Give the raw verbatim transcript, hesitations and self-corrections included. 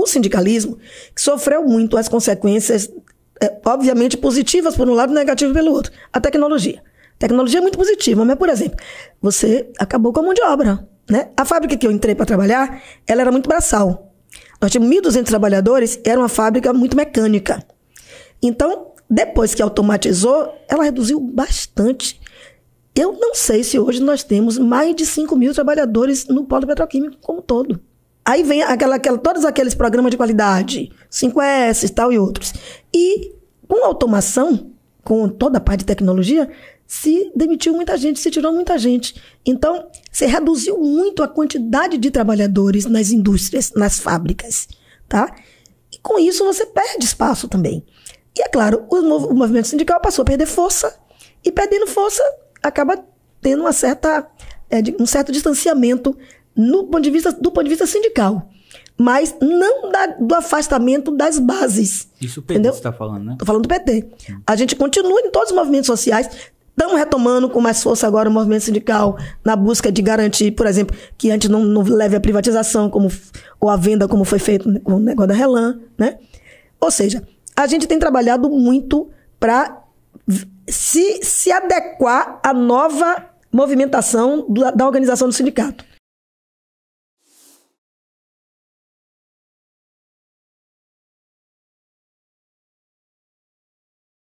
o sindicalismo sofreu muito as consequências, é, obviamente, positivas por um lado e negativas pelo outro. A tecnologia. A tecnologia é muito positiva, mas, por exemplo, você acabou com a mão de obra, né? A fábrica que eu entrei para trabalhar, ela era muito braçal. Nós tínhamos mil e duzentos trabalhadores, era uma fábrica muito mecânica. Então, depois que automatizou, ela reduziu bastante. Eu não sei se hoje nós temos mais de cinco mil trabalhadores no polo petroquímico como um todo. Aí vem aquela, aquela, todos aqueles programas de qualidade, cinco S e tal e outros. E com a automação, com toda a parte de tecnologia, se demitiu muita gente, se tirou muita gente. Então, se reduziu muito a quantidade de trabalhadores nas indústrias, nas fábricas, tá? E com isso você perde espaço também. E é claro, o, o movimento sindical passou a perder força, e perdendo força, acaba tendo uma certa, é, um certo distanciamento no ponto de vista, do ponto de vista sindical. Mas não da, do afastamento das bases. Isso o P T você está falando, né? Estou falando do P T. Sim. A gente continua em todos os movimentos sociais. Estamos retomando com mais força agora o movimento sindical na busca de garantir, por exemplo, que antes não, não leve a privatização como, ou a venda como foi feito com o negócio da Relan, né? Ou seja, a gente tem trabalhado muito para se, se adequar à nova movimentação da, da organização do sindicato.